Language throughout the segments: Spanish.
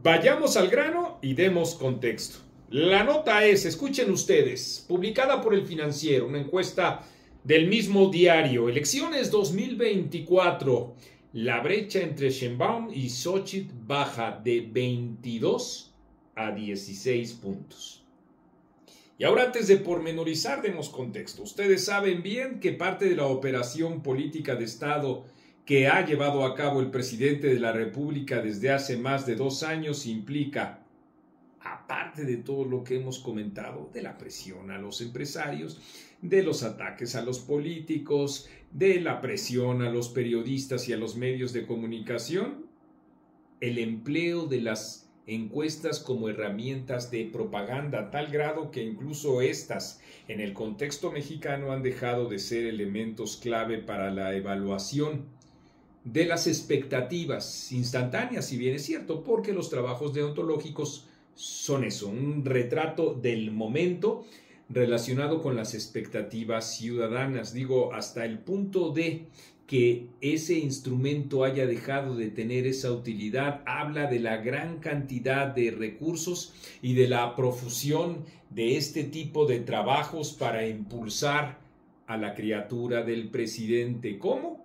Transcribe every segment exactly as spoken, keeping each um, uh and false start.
Vayamos al grano y demos contexto. La nota es, escuchen ustedes, publicada por El Financiero, una encuesta del mismo diario, elecciones dos mil veinticuatro. La brecha entre Sheinbaum y Xochitl baja de veintidós a dieciséis puntos. Y ahora, antes de pormenorizar, demos contexto. Ustedes saben bien que parte de la operación política de Estado que ha llevado a cabo el presidente de la República desde hace más de dos años implica, aparte de todo lo que hemos comentado, de la presión a los empresarios, de los ataques a los políticos, de la presión a los periodistas y a los medios de comunicación, el empleo de las encuestas como herramientas de propaganda a tal grado que incluso estas, en el contexto mexicano, han dejado de ser elementos clave para la evaluación de las expectativas instantáneas, si bien es cierto, porque los trabajos deontológicos son eso, un retrato del momento relacionado con las expectativas ciudadanas. Digo, hasta el punto de que ese instrumento haya dejado de tener esa utilidad, habla de la gran cantidad de recursos y de la profusión de este tipo de trabajos para impulsar a la criatura del presidente. ¿Cómo?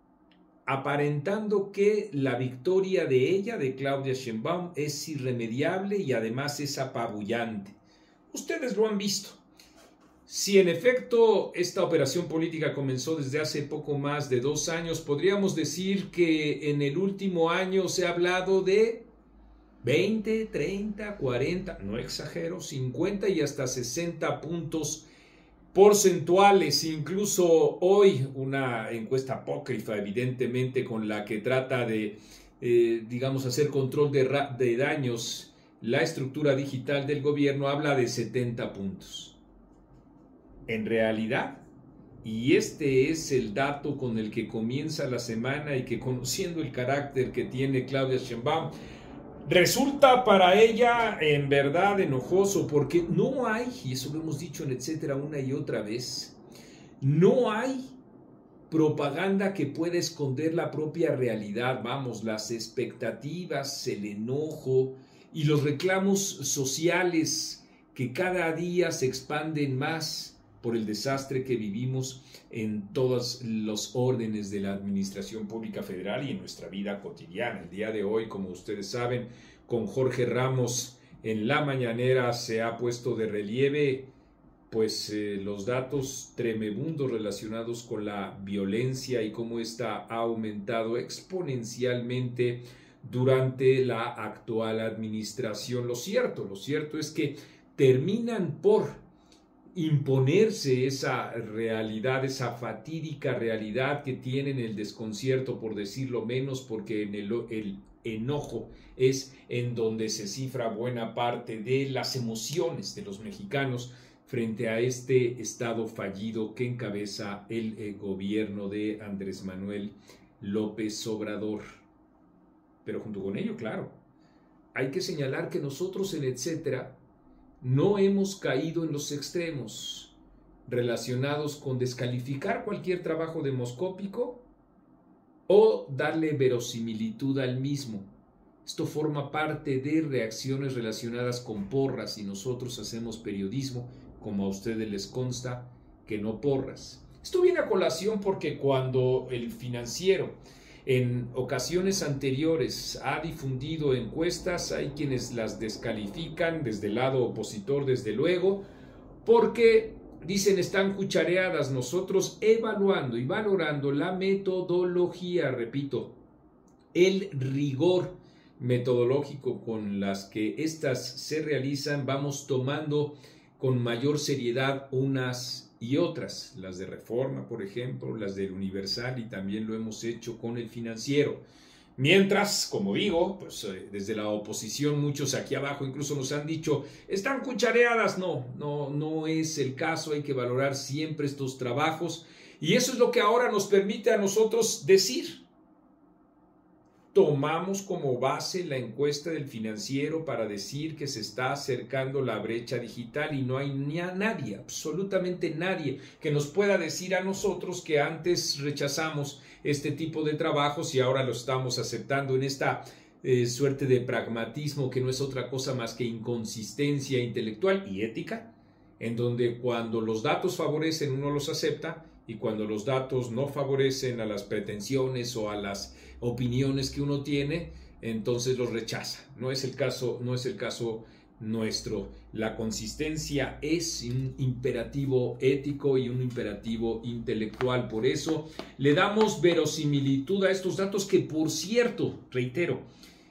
Aparentando que la victoria de ella, de Claudia Sheinbaum, es irremediable y además es apabullante. Ustedes lo han visto. Si en efecto esta operación política comenzó desde hace poco más de dos años, podríamos decir que en el último año se ha hablado de veinte, treinta, cuarenta, no exagero, cincuenta y hasta sesenta puntos porcentuales. Incluso hoy una encuesta apócrifa, evidentemente, con la que trata de, eh, digamos, hacer control de, de daños, la estructura digital del gobierno habla de setenta puntos. En realidad, y este es el dato con el que comienza la semana y que, conociendo el carácter que tiene Claudia Sheinbaum, resulta para ella en verdad enojoso, porque no hay, y eso lo hemos dicho en etcétera una y otra vez, no hay propaganda que pueda esconder la propia realidad. Vamos, las expectativas, el enojo y los reclamos sociales que cada día se expanden más por el desastre que vivimos en todos los órdenes de la administración pública federal y en nuestra vida cotidiana. El día de hoy, como ustedes saben, con Jorge Ramos en la mañanera se ha puesto de relieve pues eh, los datos tremebundos relacionados con la violencia y cómo ésta ha aumentado exponencialmente durante la actual administración. Lo cierto, lo cierto es que terminan por imponerse esa realidad, esa fatídica realidad que tienen el desconcierto, por decirlo menos, porque en el, el enojo es en donde se cifra buena parte de las emociones de los mexicanos frente a este estado fallido que encabeza el, el gobierno de Andrés Manuel López Obrador. Pero junto con ello, claro, hay que señalar que nosotros en etcétera no hemos caído en los extremos relacionados con descalificar cualquier trabajo demoscópico o darle verosimilitud al mismo. Esto forma parte de reacciones relacionadas con porras y nosotros hacemos periodismo, como a ustedes les consta, que no porras. Esto viene a colación porque cuando El Financiero en ocasiones anteriores ha difundido encuestas, hay quienes las descalifican desde el lado opositor, desde luego, porque dicen están cuchareadas. Nosotros evaluando y valorando la metodología, repito, el rigor metodológico con las que éstas se realizan, vamos tomando con mayor seriedad unas y otras, las de Reforma, por ejemplo, las del Universal, y también lo hemos hecho con El Financiero. Mientras, como digo, pues eh, desde la oposición muchos aquí abajo incluso nos han dicho, están cuchareadas. No, no, no es el caso, hay que valorar siempre estos trabajos y eso es lo que ahora nos permite a nosotros decir. Tomamos como base la encuesta del Financiero para decir que se está acercando la brecha digital y no hay ni a nadie, absolutamente nadie, que nos pueda decir a nosotros que antes rechazamos este tipo de trabajos y ahora lo estamos aceptando en esta eh, suerte de pragmatismo que no es otra cosa más que inconsistencia intelectual y ética, en donde cuando los datos favorecen uno los acepta y cuando los datos no favorecen a las pretensiones o a las opiniones que uno tiene, entonces los rechaza. No es el caso, no es el caso nuestro. La consistencia es un imperativo ético y un imperativo intelectual. Por eso le damos verosimilitud a estos datos que, por cierto, reitero,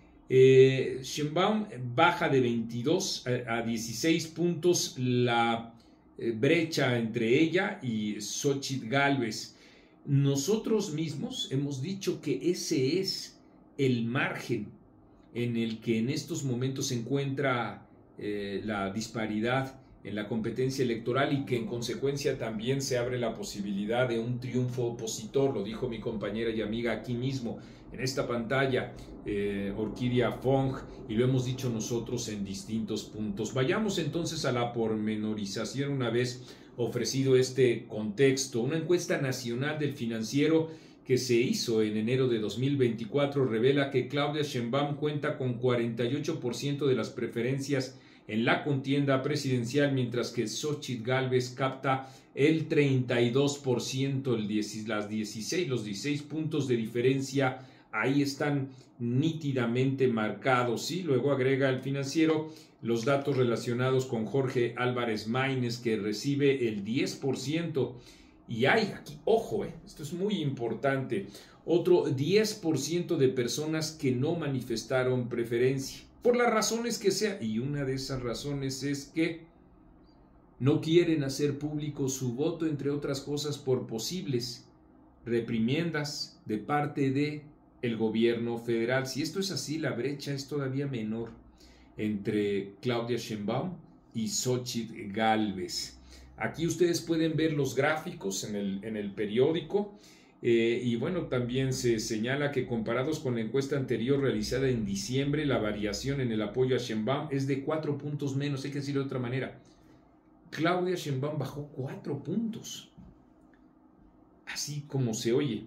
eh, Sheinbaum baja de veintidós a dieciséis puntos la eh, brecha entre ella y Xóchitl Gálvez. Nosotros mismos hemos dicho que ese es el margen en el que en estos momentos se encuentra eh, la disparidad en la competencia electoral y que en consecuencia también se abre la posibilidad de un triunfo opositor. Lo dijo mi compañera y amiga aquí mismo en esta pantalla, eh, Orquídea Fong, y lo hemos dicho nosotros en distintos puntos. Vayamos entonces a la pormenorización una vez ofrecido este contexto. Una encuesta nacional del Financiero que se hizo en enero de dos mil veinticuatro revela que Claudia Sheinbaum cuenta con cuarenta y ocho por ciento de las preferencias en la contienda presidencial, mientras que Xóchitl Gálvez capta el treinta y dos por ciento, el diez, las dieciséis, los dieciséis puntos de diferencia ahí están nítidamente marcados. ¿Sí? Luego agrega el Financiero los datos relacionados con Jorge Álvarez Maínez, que recibe el diez por ciento. Y hay aquí, ojo, eh, esto es muy importante, otro diez por ciento de personas que no manifestaron preferencia, por las razones que sea. Y una de esas razones es que no quieren hacer público su voto, entre otras cosas, por posibles reprimiendas de parte de el gobierno federal. Si esto es así, la brecha es todavía menor entre Claudia Sheinbaum y Xóchitl Gálvez. Aquí ustedes pueden ver los gráficos en el, en el periódico eh, y bueno, también se señala que comparados con la encuesta anterior realizada en diciembre, la variación en el apoyo a Sheinbaum es de cuatro puntos menos. Hay que decirlo de otra manera, Claudia Sheinbaum bajó cuatro puntos, así como se oye,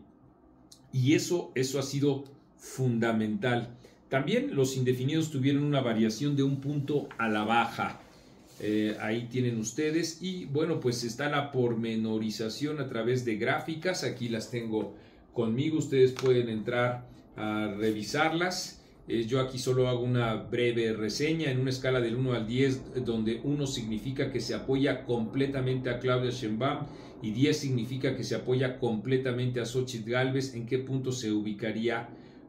y eso, eso ha sido fundamental. También los indefinidos tuvieron una variación de un punto a la baja. Eh, ahí tienen ustedes, y bueno, pues está la pormenorización a través de gráficas. Aquí las tengo conmigo, ustedes pueden entrar a revisarlas. Eh, yo aquí solo hago una breve reseña en una escala del uno al diez, donde uno significa que se apoya completamente a Claudia Sheinbaum y diez significa que se apoya completamente a Xóchitl Gálvez. ¿En qué punto se ubicaría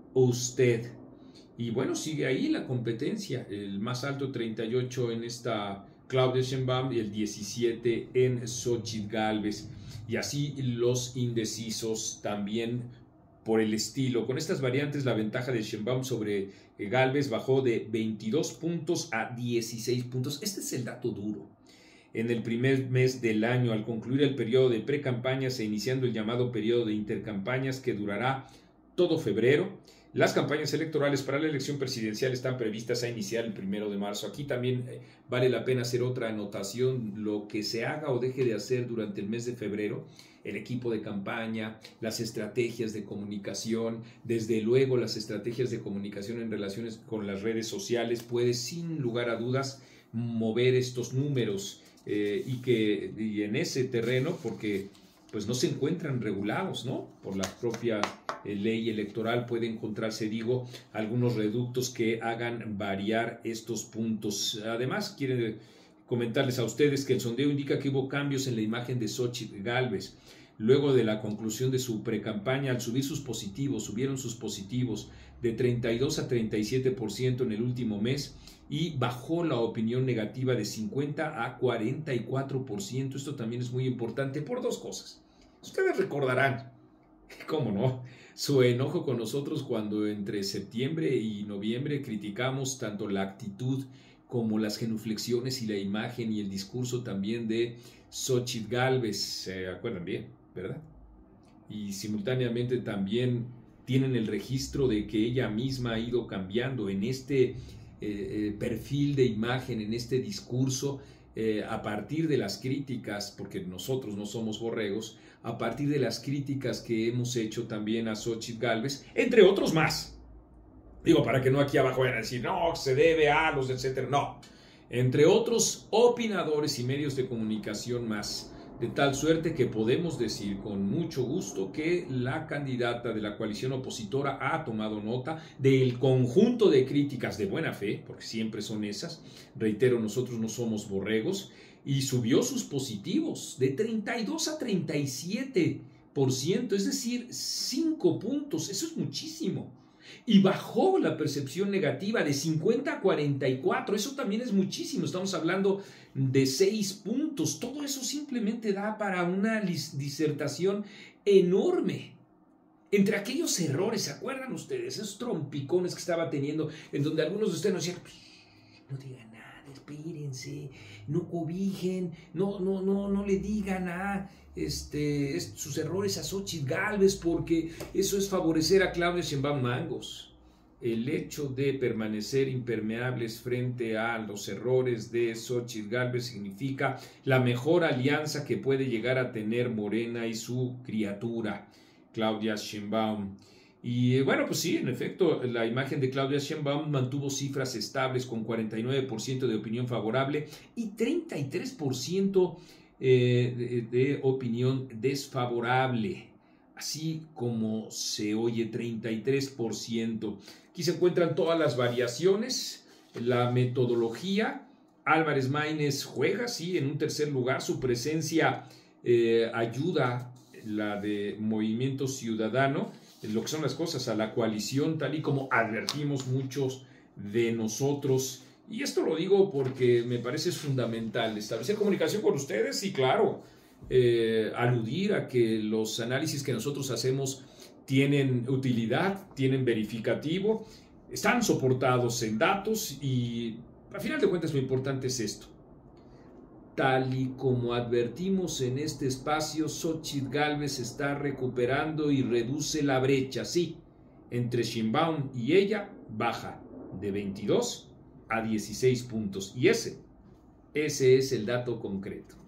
usted? Y bueno, sigue ahí la competencia, el más alto treinta y ocho en esta Claudia Sheinbaum y el diecisiete en Xóchitl Gálvez. Y así los indecisos también por el estilo. Con estas variantes, la ventaja de Sheinbaum sobre Gálvez bajó de veintidós puntos a dieciséis puntos. Este es el dato duro. En el primer mes del año, al concluir el periodo de precampañas e iniciando el llamado periodo de intercampañas que durará todo febrero, las campañas electorales para la elección presidencial están previstas a iniciar el primero de marzo. Aquí también eh, vale la pena hacer otra anotación. Lo que se haga o deje de hacer durante el mes de febrero, el equipo de campaña, las estrategias de comunicación, desde luego las estrategias de comunicación en relaciones con las redes sociales, puede sin lugar a dudas mover estos números eh, y que y en ese terreno, porque pues no se encuentran regulados, ¿no? Por la propia eh, ley electoral puede encontrarse, digo, algunos reductos que hagan variar estos puntos. Además, quiero comentarles a ustedes que el sondeo indica que hubo cambios en la imagen de Xóchitl Gálvez. Luego de la conclusión de su precampaña, al subir sus positivos, subieron sus positivos de treinta y dos a treinta y siete por ciento en el último mes y bajó la opinión negativa de cincuenta a cuarenta y cuatro por ciento. Esto también es muy importante por dos cosas. Ustedes recordarán, cómo no, su enojo con nosotros cuando entre septiembre y noviembre criticamos tanto la actitud como las genuflexiones y la imagen y el discurso también de Xóchitl Gálvez. ¿Se acuerdan bien, verdad? Y simultáneamente también tienen el registro de que ella misma ha ido cambiando en este eh, perfil de imagen, en este discurso, eh, a partir de las críticas, porque nosotros no somos borregos, a partir de las críticas que hemos hecho también a Xóchitl Gálvez, entre otros más, Digo, para que no aquí abajo vayan a decir, no, se debe a los, etcétera. No. Entre otros opinadores y medios de comunicación más. De tal suerte que podemos decir con mucho gusto que la candidata de la coalición opositora ha tomado nota del conjunto de críticas de buena fe, porque siempre son esas. Reitero, nosotros no somos borregos. Y subió sus positivos de treinta y dos a treinta y siete por ciento, es decir, cinco puntos. Eso es muchísimo. Y bajó la percepción negativa de cincuenta a cuarenta y cuatro, eso también es muchísimo, estamos hablando de seis puntos, todo eso simplemente da para una disertación enorme. Entre aquellos errores, ¿se acuerdan ustedes? Esos trompicones que estaba teniendo, en donde algunos de ustedes nos decían, no digan nada, espérense, no cobijen, no, no, no, no le digan a este, sus errores a Xóchitl Gálvez, porque eso es favorecer a Claudia Sheinbaum. Mangos. El hecho de permanecer impermeables frente a los errores de Xóchitl Gálvez significa la mejor alianza que puede llegar a tener Morena y su criatura, Claudia Sheinbaum. Y bueno, pues sí, en efecto, la imagen de Claudia Sheinbaum mantuvo cifras estables con cuarenta y nueve por ciento de opinión favorable y treinta y tres por ciento eh, de, de opinión desfavorable. Así como se oye, treinta y tres por ciento. Aquí se encuentran todas las variaciones, la metodología. Álvarez Maínez juega, sí, en un tercer lugar. Su presencia eh, ayuda, la de Movimiento Ciudadano, en lo que son las cosas, a la coalición, tal y como advertimos muchos de nosotros. Y esto lo digo porque me parece fundamental establecer comunicación con ustedes y, claro, eh, aludir a que los análisis que nosotros hacemos tienen utilidad, tienen verificativo, están soportados en datos y, a final de cuentas, lo importante es esto. Tal y como advertimos en este espacio, Xóchitl Gálvez está recuperando y reduce la brecha, sí, entre Sheinbaum y ella baja de veintidós a dieciséis puntos. Y ese, ese es el dato concreto.